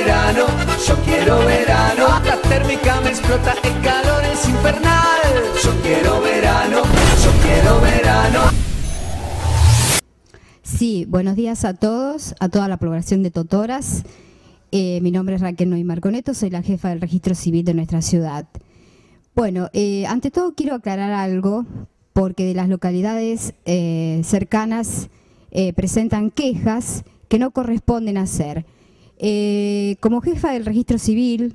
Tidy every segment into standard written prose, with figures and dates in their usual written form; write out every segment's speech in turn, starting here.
verano, yo quiero verano. La térmica me explota, el calor es infernal. Yo quiero verano, yo quiero verano. Sí, buenos días a todos, a toda la población de Totoras. Mi nombre es Raquel Noy Marconeto, soy la jefa del registro civil de nuestra ciudad. Bueno, ante todo quiero aclarar algo, porque de las localidades cercanas presentan quejas que no corresponden hacer. Como jefa del registro civil,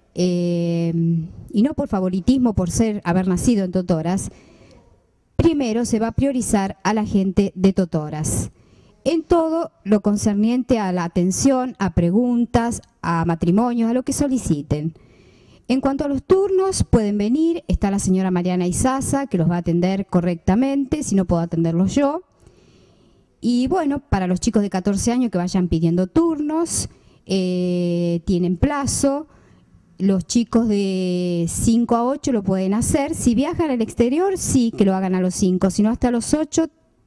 y no por favoritismo por haber nacido en Totoras, primero se va a priorizar a la gente de Totoras en todo lo concerniente a la atención, a preguntas, a matrimonios, a lo que soliciten. En cuanto a los turnos, pueden venir, está la señora Mariana Izaza, que los va a atender correctamente, si no puedo atenderlos yo. Y bueno, para los chicos de 14 años que vayan pidiendo turnos, tienen plazo. Los chicos de 5 a 8 lo pueden hacer. Si viajan al exterior, sí que lo hagan a los 5, si no hasta los 8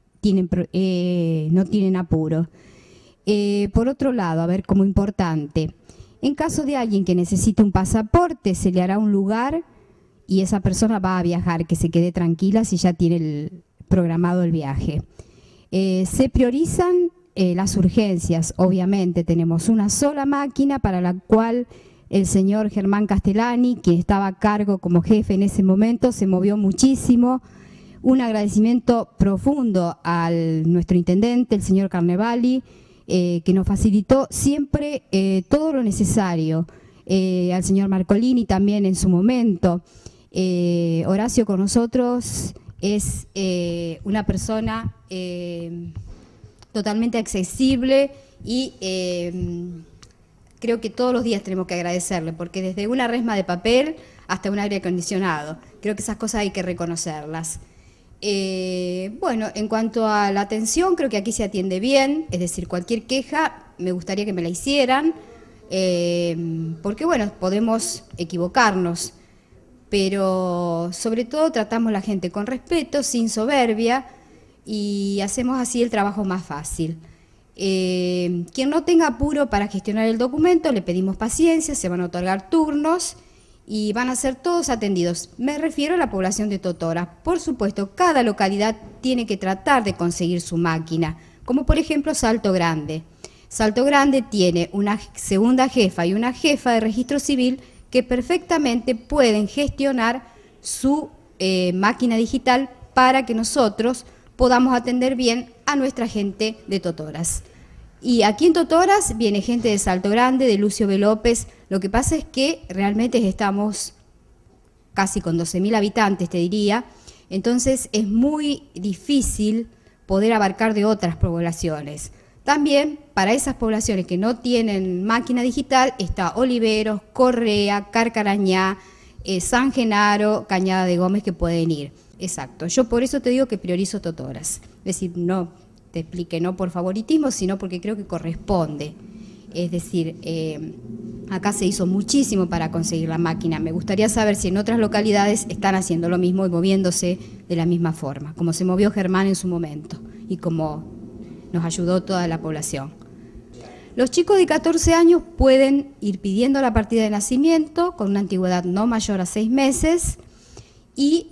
no tienen apuro. Por otro lado, a ver, como importante, en caso de alguien que necesite un pasaporte, se le hará un lugar y esa persona va a viajar, que se quede tranquila si ya tiene programado el viaje. Se priorizan las urgencias, obviamente tenemos una sola máquina para la cual el señor Germán Castellani, quien estaba a cargo como jefe en ese momento, se movió muchísimo. Un agradecimiento profundo a nuestro intendente, el señor Carnevali, que nos facilitó siempre todo lo necesario. Al señor Marcolini también en su momento. Horacio con nosotros es una persona totalmente accesible y creo que todos los días tenemos que agradecerle, porque desde una resma de papel hasta un aire acondicionado, creo que esas cosas hay que reconocerlas. Bueno, en cuanto a la atención, creo que aquí se atiende bien, es decir, cualquier queja me gustaría que me la hicieran, porque bueno, podemos equivocarnos, pero sobre todo tratamos a la gente con respeto, sin soberbia, y hacemos así el trabajo más fácil. Quien no tenga apuro para gestionar el documento, le pedimos paciencia, se van a otorgar turnos y van a ser todos atendidos. Me refiero a la población de Totoras. Por supuesto, cada localidad tiene que tratar de conseguir su máquina, como por ejemplo Salto Grande. Salto Grande tiene una segunda jefa y una jefa de registro civil que perfectamente pueden gestionar su máquina digital para que nosotros podamos atender bien a nuestra gente de Totoras. Y aquí en Totoras viene gente de Salto Grande, de Lucio B. López. Lo que pasa es que realmente estamos casi con 12.000 habitantes, te diría. Entonces es muy difícil poder abarcar de otras poblaciones. También para esas poblaciones que no tienen máquina digital está Oliveros, Correa, Carcarañá, San Genaro, Cañada de Gómez, que pueden ir. Exacto. Yo por eso te digo que priorizo Totoras. Es decir, no te explique, no por favoritismo, sino porque creo que corresponde. Es decir, acá se hizo muchísimo para conseguir la máquina. Me gustaría saber si en otras localidades están haciendo lo mismo y moviéndose de la misma forma, como se movió Germán en su momento y como nos ayudó toda la población. Los chicos de 14 años pueden ir pidiendo la partida de nacimiento con una antigüedad no mayor a 6 meses y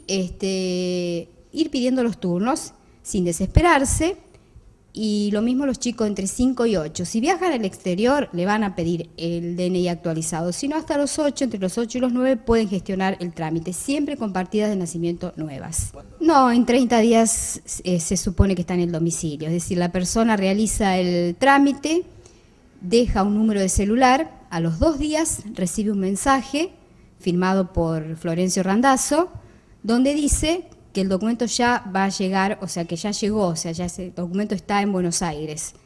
ir pidiendo los turnos sin desesperarse. Y lo mismo los chicos entre 5 y 8. Si viajan al exterior, le van a pedir el DNI actualizado. Si no, hasta los 8, entre los 8 y los 9, pueden gestionar el trámite, siempre con partidas de nacimiento nuevas. No, en 30 días se supone que está en el domicilio. Es decir, la persona realiza el trámite, deja un número de celular, a los 2 días recibe un mensaje firmado por Florencio Randazzo, donde dice que el documento ya va a llegar, o sea, que ya llegó, o sea, ya ese documento está en Buenos Aires.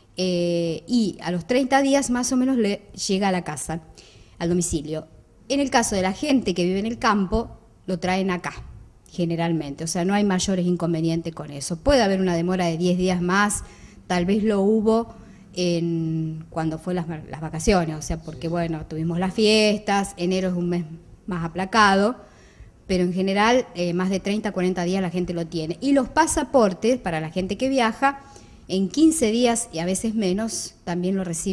Y a los 30 días más o menos le llega a la casa, al domicilio. En el caso de la gente que vive en el campo, lo traen acá, generalmente. O sea, no hay mayores inconvenientes con eso. Puede haber una demora de 10 días más, tal vez lo hubo cuando fue las vacaciones, o sea, porque bueno, tuvimos las fiestas, enero es un mes más aplacado, pero en general más de 30, 40 días la gente lo tiene. Y los pasaportes, para la gente que viaja, en 15 días y a veces menos, también lo recibe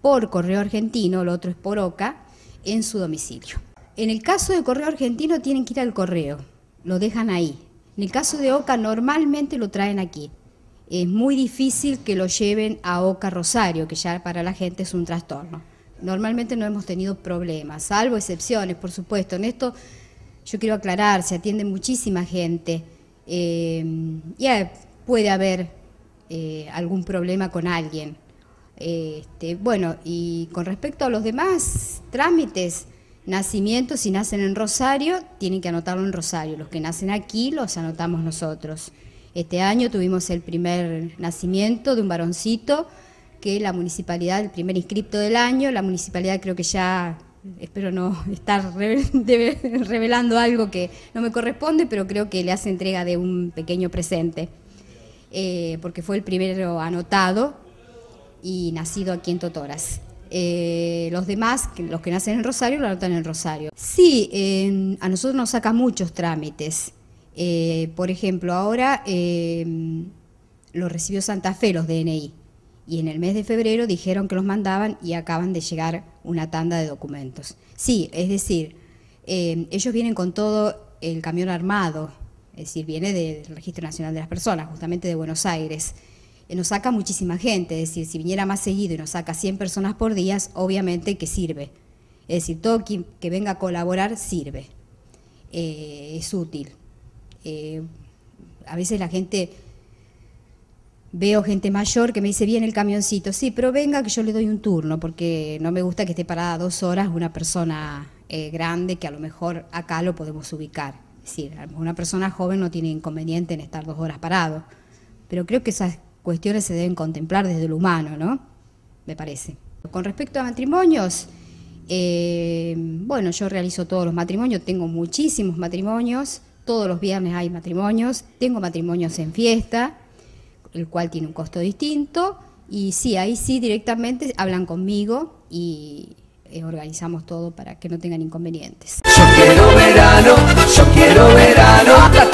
por correo argentino, el otro es por OCA, en su domicilio. En el caso de correo argentino tienen que ir al correo, lo dejan ahí. En el caso de OCA normalmente lo traen aquí. Es muy difícil que lo lleven a OCA Rosario, que ya para la gente es un trastorno. Normalmente no hemos tenido problemas, salvo excepciones, por supuesto. En esto yo quiero aclarar, se atiende muchísima gente. Ya puede haber algún problema con alguien. Bueno, y con respecto a los demás trámites, nacimientos, si nacen en Rosario, tienen que anotarlo en Rosario. Los que nacen aquí los anotamos nosotros. Este año tuvimos el primer nacimiento de un varoncito que la municipalidad, el primer inscripto del año, la municipalidad creo que ya, espero no estar revelando algo que no me corresponde, pero creo que le hace entrega de un pequeño presente, porque fue el primero anotado y nacido aquí en Totoras. Los demás, los que nacen en Rosario, lo anotan en Rosario. Sí, a nosotros nos saca muchos trámites. Por ejemplo, ahora lo recibió Santa Fe, los DNI, y en el mes de febrero dijeron que los mandaban y acaban de llegar una tanda de documentos. Sí, es decir, ellos vienen con todo el camión armado, es decir, viene del Registro Nacional de las Personas, justamente de Buenos Aires. Nos saca muchísima gente, es decir, si viniera más seguido y nos saca 100 personas por día, obviamente que sirve. Es decir, todo quien que venga a colaborar sirve, es útil. A veces la gente, veo gente mayor que me dice, viene el camioncito, sí, pero venga que yo le doy un turno, porque no me gusta que esté parada 2 horas una persona grande que a lo mejor acá lo podemos ubicar. Es decir, una persona joven no tiene inconveniente en estar 2 horas parado, pero creo que esas cuestiones se deben contemplar desde lo humano, ¿no? Me parece. Con respecto a matrimonios, bueno, yo realizo todos los matrimonios, tengo muchísimos matrimonios, todos los viernes hay matrimonios, tengo matrimonios en fiesta, el cual tiene un costo distinto, y sí, ahí sí directamente hablan conmigo y organizamos todo para que no tengan inconvenientes. Yo quiero verano,